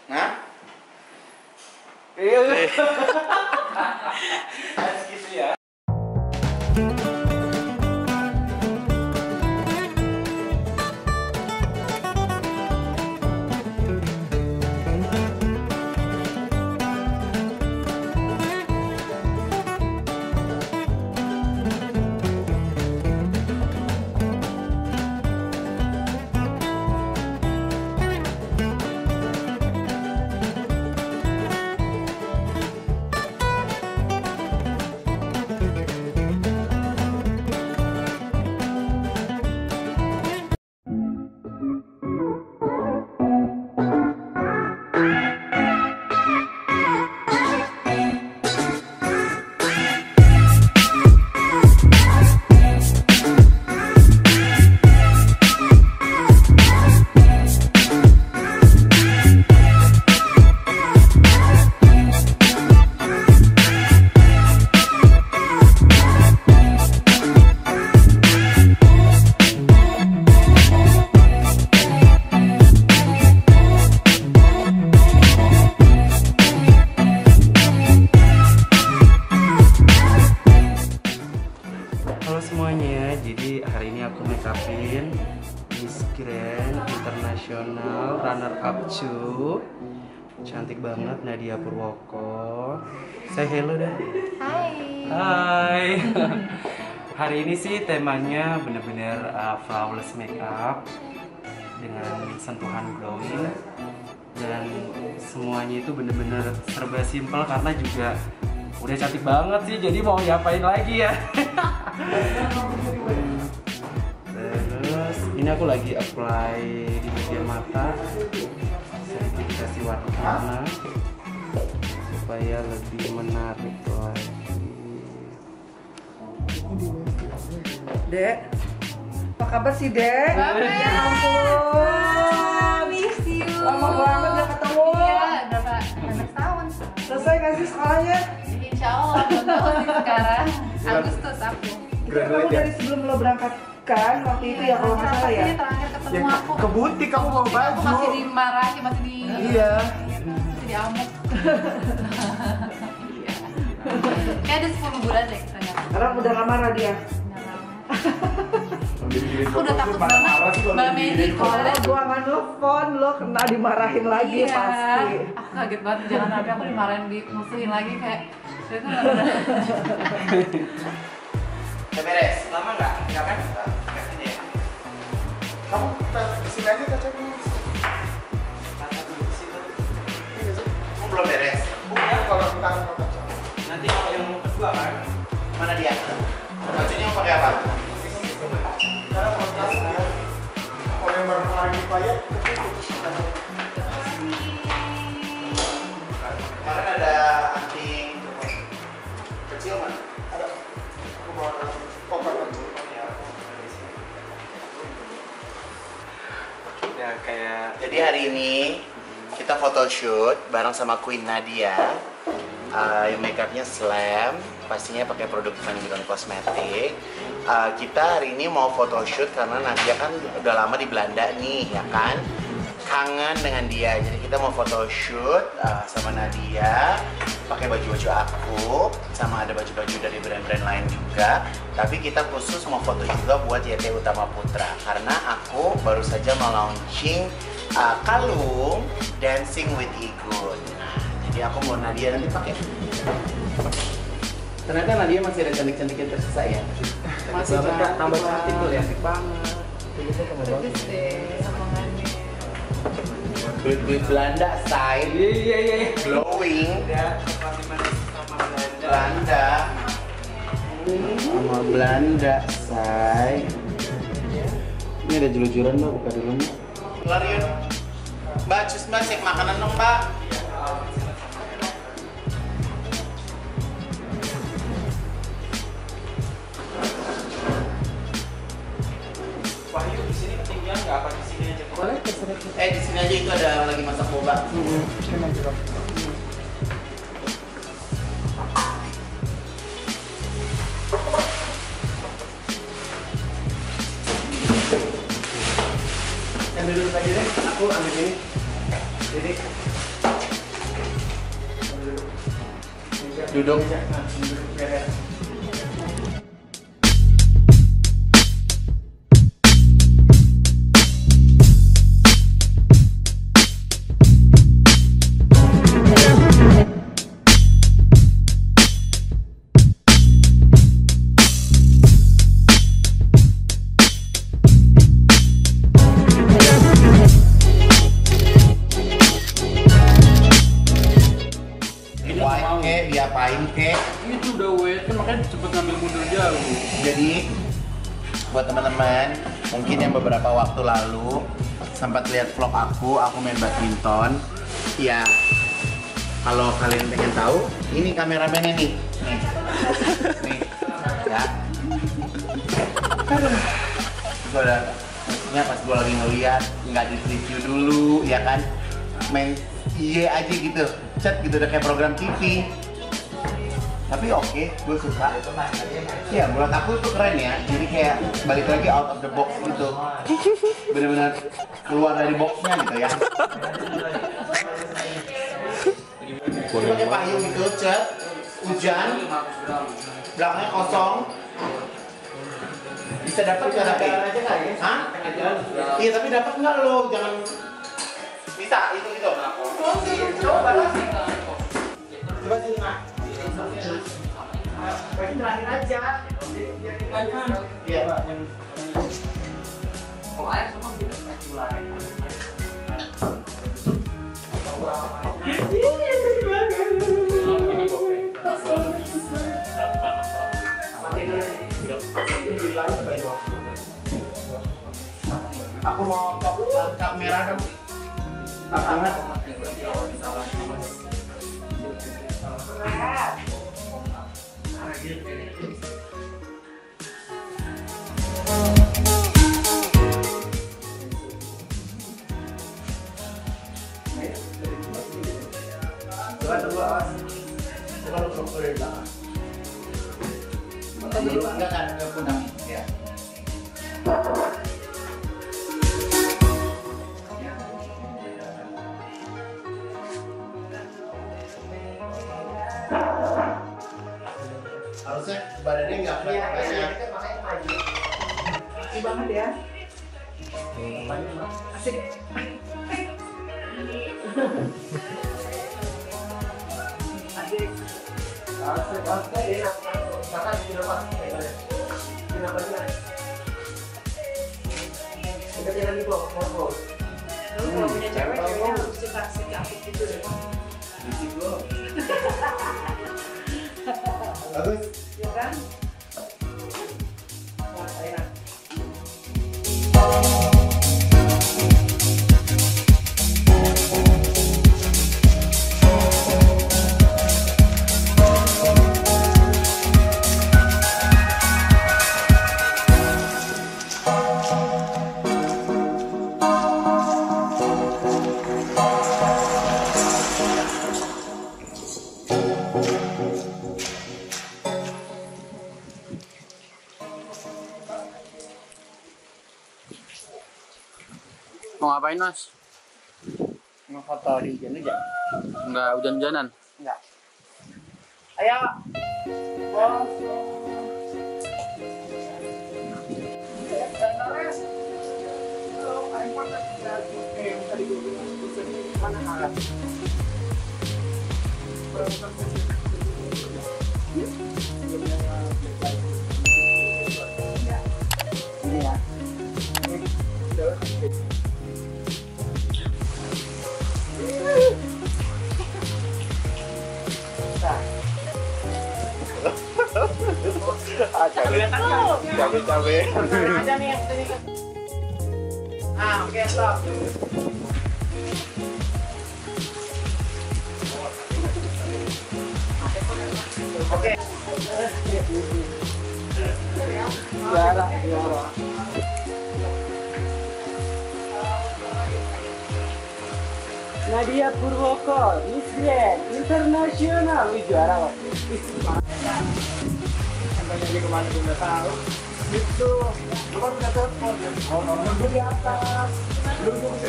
Nah? Iya. Harus gitu ya. Halo semuanya, jadi hari ini aku make upin Miss Grand International Runner Up 2. Cantik banget Nadia Purwoko. Say hello dah. Hai. Hai. Hari ini sih temanya bener-bener flawless makeup dengan sentuhan glowing, dan semuanya itu bener-bener serba simpel karena juga udah cantik banget sih, jadi mau diapain lagi ya. Terus ini aku lagi apply di bagian mata, sedikit kasih warna supaya lebih menarik lagi. Dek, apa kabar sih Dek? Ya ampun, miss you. lama banget gak ketemu. Iya, udah 16 tahun. Selesai gak sih sekolahnya? Insya Allah, 2 tahun sih sekarang. Agustus aku. Itu kamu dari sebelum lo berangkat kan waktu itu ya kalau nggak salah ya? Terakhir ketemu aku. Ke butik kamu bawa Aku baju. masih dimarahi, masih di. Iya. Masih diamuk. Kayak ada 10 bulan deh ternyata. Karena udah lama dia. Aku udah takut banget Mbak Medi Kalau gua nggak nelfon lo kena dimarahin lagi iya. pasti. Aku kaget banget, jangan sampai aku dimarahin, dimusuhin lagi kayak itu Udah beres? Lama nggak? Nggak kan? Nggak sini ya? Kamu kesini aja kaca dulu. Kaca dulu ke situ. Kamu belum beres? Bukan kalau kita mau kaca. Nanti kalau yang kedua kan? Mana dia? Bajunya mau pakai apa? Kalau yang baru lagi payet, kemarin ada anting kecil mana? Ada. Aku bawa koper dulu. Ya kayak. Jadi hari ini kita photoshoot bareng sama Queen Nadia. Yang makeupnya Slam, pastinya pakai produk Van Cosmetic. Kita hari ini mau photoshoot karena Nadia kan udah lama di Belanda nih, ya kan? Kangen dengan dia, jadi kita mau photoshoot sama Nadia, pakai baju-baju aku, sama ada baju-baju dari brand-brand lain juga. Tapi kita khusus mau foto juga buat YT Utama Putra, karena aku baru saja mau launching kalung Dancing with Igun. Jadi aku mau Nadia nanti pakai. Ternyata Nadia masih ada cantik-cantik yang tersisa ya. Masih cantik, tambah cantik tuh ya. Cantik banget. bagus deh omongannya. Kulit Belanda style. Iya. Glowing. Sama Belanda. Sama Belanda say. Ini ada jelu-jeluran Mbak, buka dulu Mbak. Lari yuk. Mbak, cus Mbak, cek makanan dong Mbak. Wahyu di sini ketinggian nggak apa di sini aja? Boleh terserah. Di sini aja itu ada lagi masak boba. Yang duduk aja deh, aku ambil ini. Jadi Duduk. Diapain kek? Itu udah wet kan makanya cepet ngambil mundur jauh. Jadi buat teman-teman mungkin yang beberapa waktu lalu sempat lihat vlog aku main badminton. Ya, kalau kalian pengen tahu, ini kameramennya nih. Nih, ya. Gue udah, maksudnya pas gue lagi ngeliat, nggak di review dulu, ya kan? Main iya aja gitu, chat gitu udah kayak program TV. Tapi oke, gue suka. Iya, menurut aku tuh keren ya. Jadi kayak balik lagi out of the box gitu. Bener-bener keluar dari boxnya gitu ya. Gue pakai payung gitu, chat. Hujan, belakangnya kosong. Bisa dapat nggak tapi? Hah? Iya, tapi dapat nggak lo? Jangan. Bisa, itu gitu. Coba sini Mak. Baik terakhir aja. Iya. Kalau air semua gitu. Aku mau top merah dong. Tangan. Enggak kan, enggak punang. Ya. Harusnya badannya nggak banyak. Asik banget ya. Asik. Asik. Asik ya. Kakak di rumah. Kenapa dia? Kita jalan di bawah, ngobrol. Lalu kalau punya cewek, ceweknya harus suka asik gitu deh. Bisik lo. Bagus. Ya kan? Wah, enak. Mau ngapain Mas? Mau foto di hujan-hujan? Enggak hujan-hujanan? Enggak. Ayo. Bos. Ini ya. Cabe-cabe. Ada nih yang sini. Oke, stop. Oke. Juara. Nadia Purwoko, Miss Grand Internasional, juara loh. Sampai jadi kemana gue nggak tahu. Itu, cuma udah telepon. Nunggu di atas. Nunggu di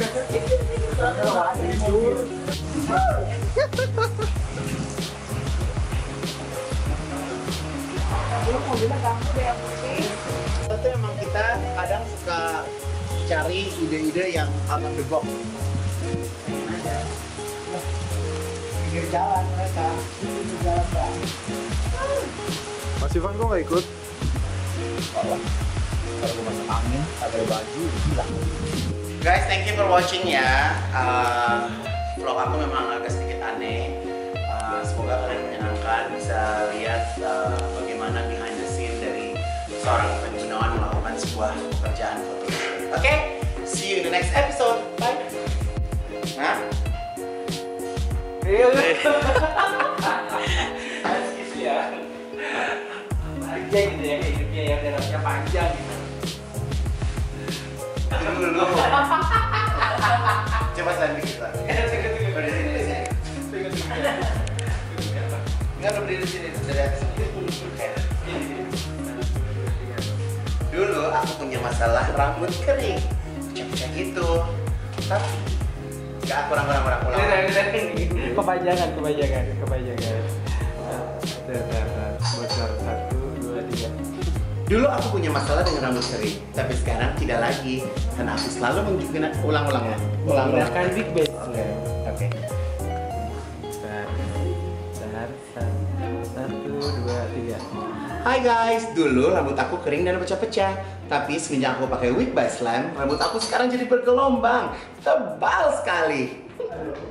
atas. kamu deh yang putih. Itu emang kita kadang suka cari ide-ide yang out of the box. Pengen aja. Pinggir jalan mereka. Pinggir jalan Bang. Mas Ivan kok nggak ikut? Kalau gue masuk angin, pakai baju, hilang. Guys, thank you for watching ya. Vlog aku memang agak sedikit aneh. Semoga kalian menyenangkan, bisa lihat bagaimana behind the scene dari seorang penjunawan melakukan sebuah pekerjaan foto. Oke, see you in the next episode. Bye. Hah? Gitu ya. Panjang gitu ya, hidupnya yang jaraknya panjang gitu. Dulu. Coba selain dikit lah. Berdiri di sini. Enggak berdiri di sini, dari atas. Dulu aku punya masalah rambut kering, pecah-pecah gitu. Tapi nggak kurang. Kepanjangan. Bocor 1, 2, 3. Dulu aku punya masalah dengan rambut kering, tapi sekarang tidak lagi. Karena aku selalu menunjukkan ulang-ulang ya. Menggunakan big bang. Oke. Bentar. 1, 2, 3. Hai guys, dulu rambut aku kering dan pecah-pecah. Tapi semenjak aku pakai wig by Slam, rambut aku sekarang jadi bergelombang, tebal sekali.